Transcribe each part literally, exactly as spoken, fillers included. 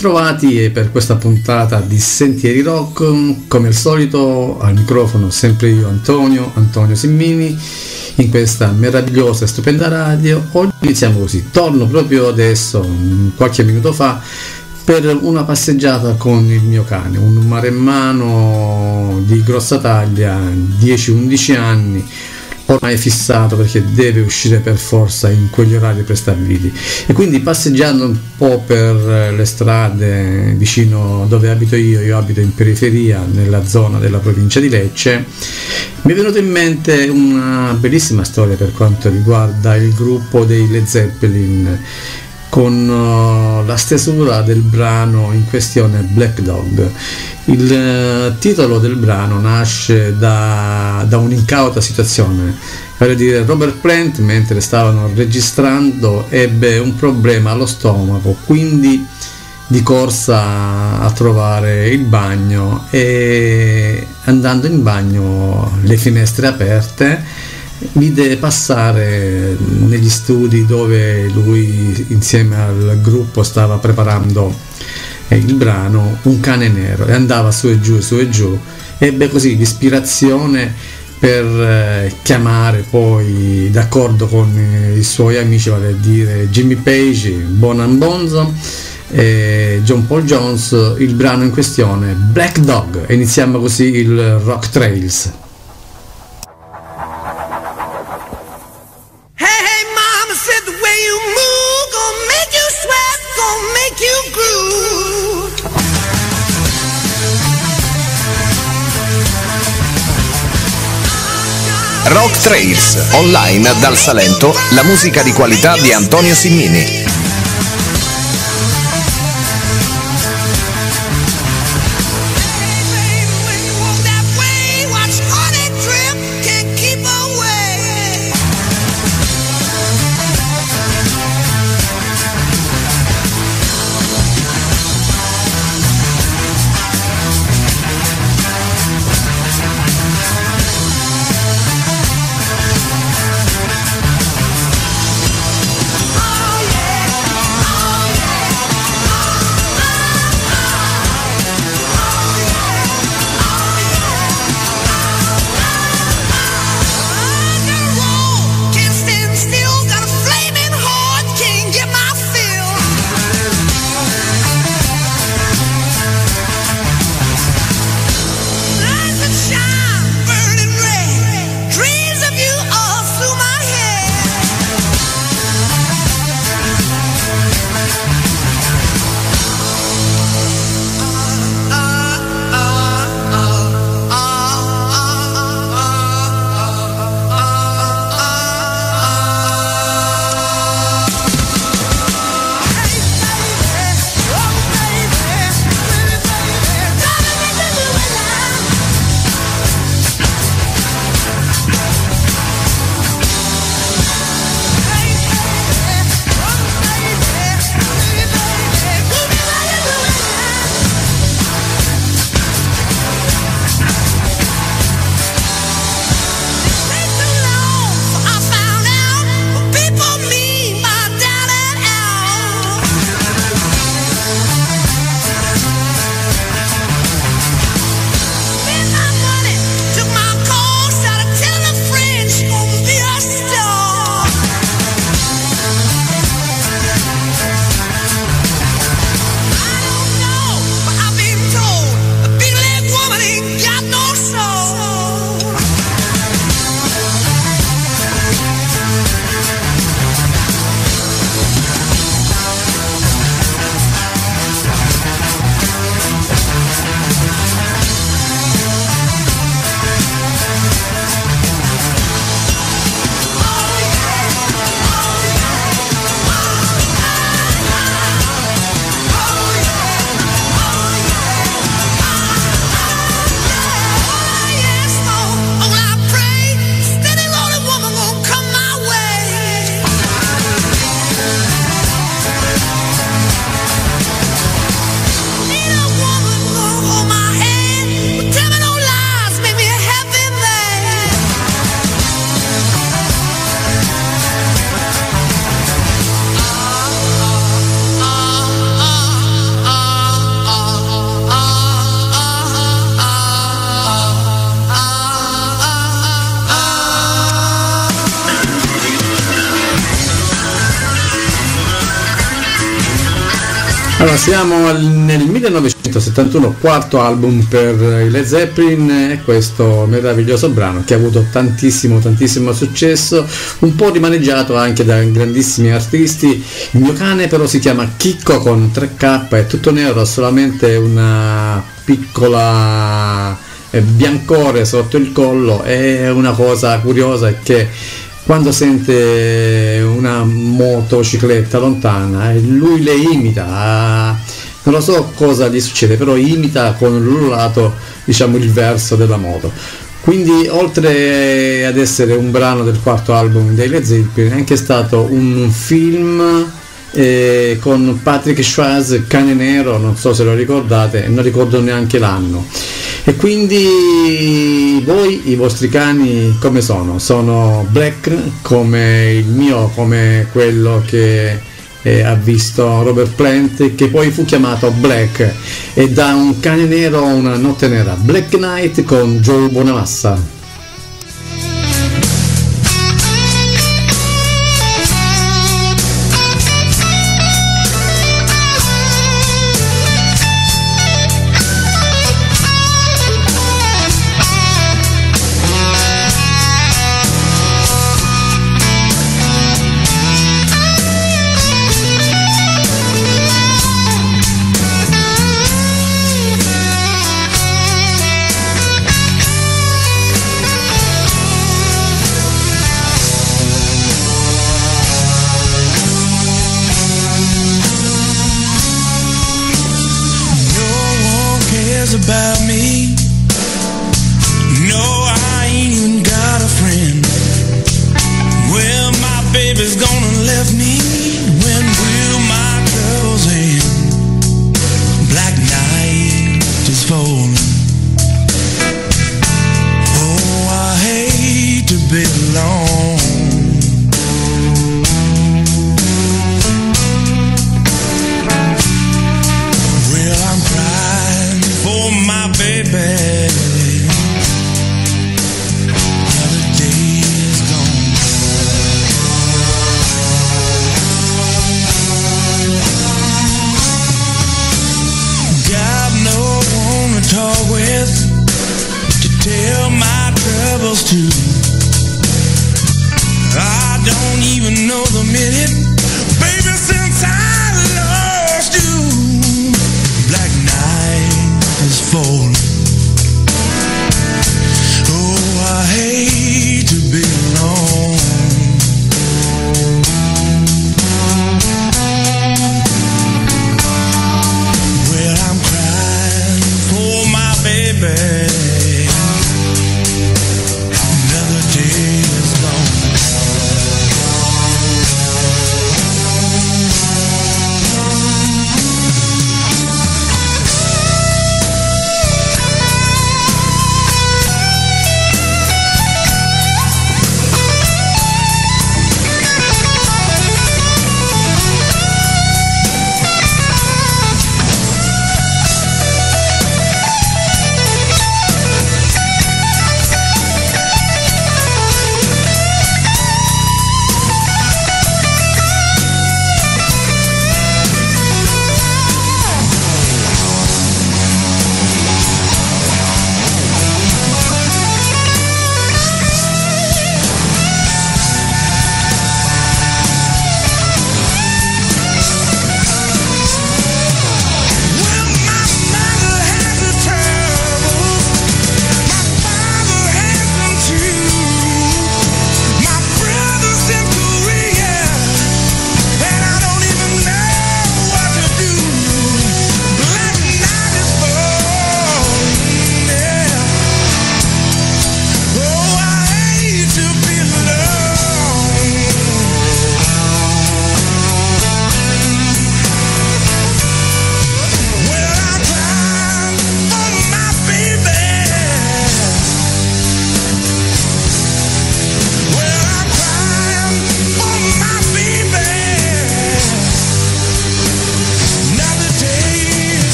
Bentrovati per questa puntata di Sentieri Rock, come al solito al microfono sempre io Antonio, Antonio Simmini, in questa meravigliosa e stupenda radio. Oggi iniziamo così, torno proprio adesso, qualche minuto fa, per una passeggiata con il mio cane, un maremmano di grossa taglia, dieci undici anni, ormai fissato perché deve uscire per forza in quegli orari prestabiliti, e quindi passeggiando un po' per le strade vicino dove abito io, io abito in periferia nella zona della provincia di Lecce, mi è venuta in mente una bellissima storia per quanto riguarda il gruppo dei Led Zeppelin, con uh, la stesura del brano in questione, Black Dog. Il uh, titolo del brano nasce da, da un'incauta situazione, vale a dire Robert Plant, mentre stavano registrando, ebbe un problema allo stomaco, quindi di corsa a trovare il bagno, e andando in bagno, le finestre aperte, vide passare negli studi dove lui insieme al gruppo stava preparando il brano un cane nero, e andava su e giù su e giù. Ebbe così l'ispirazione per chiamare poi, d'accordo con i suoi amici, vale a dire Jimmy Page, Bonham Bonzo e John Paul Jones, il brano in questione, Black Dog, e iniziamo così il Rock Trails. Rock Trails, online dal Salento, la musica di qualità di Antonio Simmini. Oh yeah. Allora, siamo al, nel millenovecentosettantuno, quarto album per i Led Zeppelin, e questo meraviglioso brano che ha avuto tantissimo tantissimo successo, un po' rimaneggiato anche da grandissimi artisti. Il mio cane però si chiama Chicco con tre K, è tutto nero, ha solamente una piccola eh, biancore sotto il collo. E una cosa curiosa è che quando sente una motocicletta lontana, lui le imita, non lo so cosa gli succede, però imita con l'ululato, diciamo, il verso della moto. Quindi, oltre ad essere un brano del quarto album dei Led Zeppelin, è anche stato un film eh, con Patrick Swayze, Cane Nero, non so se lo ricordate, non ricordo neanche l'anno. E quindi voi, i vostri cani come sono? Sono black come il mio, come quello che eh, ha visto Robert Plant, che poi fu chiamato Black, e da un cane nero a una notte nera, Black Knight con Joe Bonamassa. About me, no, I ain't even got a friend. Well, my baby's gonna leave me. When will my troubles end? Black night is falling. Oh, I hate to be alone. Well, I'm crying for my baby. Another day is gone. Got no one to talk with, to tell my troubles to. I don't even know the minute, baby, since I lost you. Black night is falling. Oh, I hate to be alone. Well, I'm crying for my baby. Another day is gone.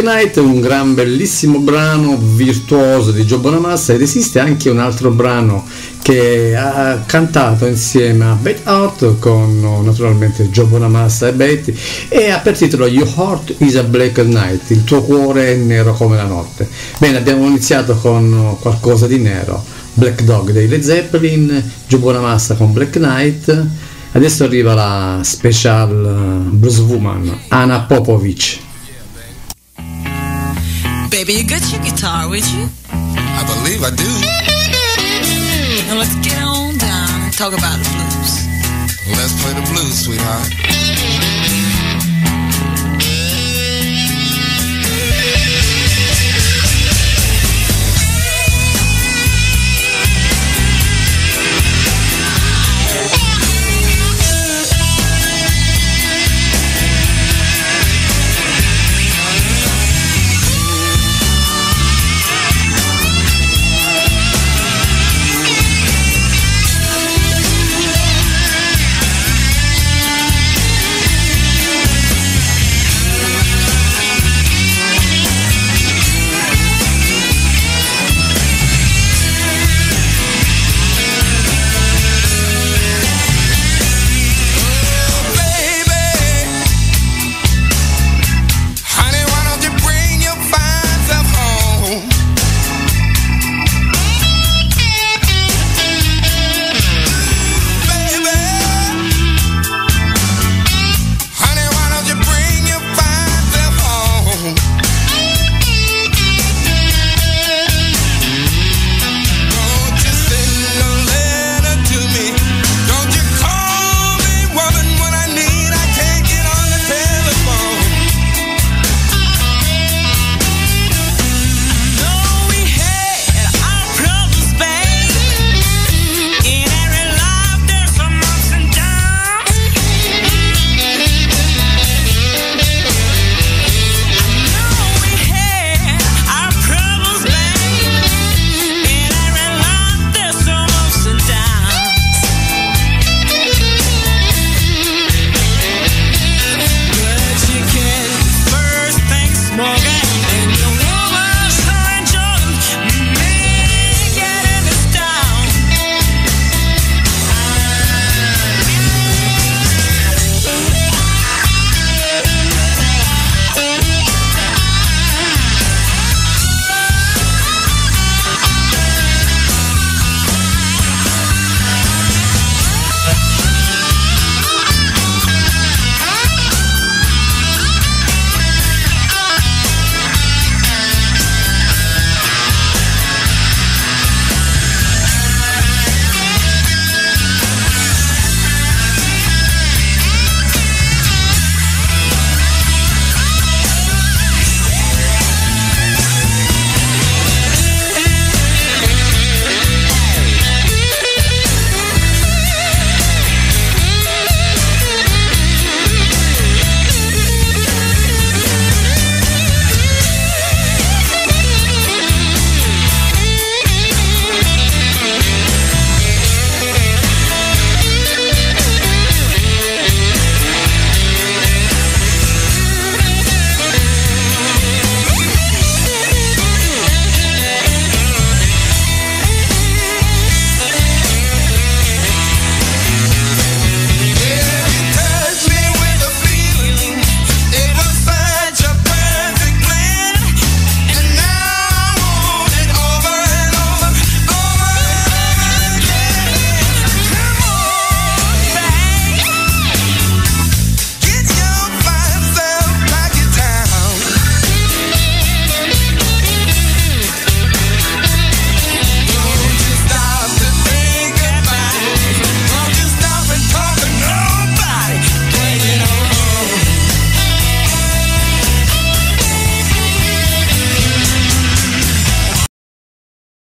Black Knight è un gran bellissimo brano virtuoso di Joe Bonamassa, ed esiste anche un altro brano che ha cantato insieme a Beth Hart con naturalmente Joe Bonamassa e Betty, e ha per titolo Your Heart is a Black Night, il tuo cuore è nero come la notte. Bene, abbiamo iniziato con qualcosa di nero, Black Dog dei Led Zeppelin, Joe Bonamassa con Black Knight. Adesso arriva la special blues woman Anna Popovic. Baby, you got your guitar with you? I believe I do. Now let's get on down and talk about the blues. Let's play the blues, sweetheart.